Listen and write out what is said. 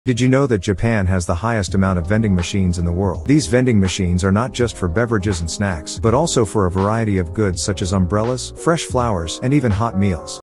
Did you know that Japan has the highest amount of vending machines in the world? These vending machines are not just for beverages and snacks, but also for a variety of goods such as umbrellas, fresh flowers, and even hot meals.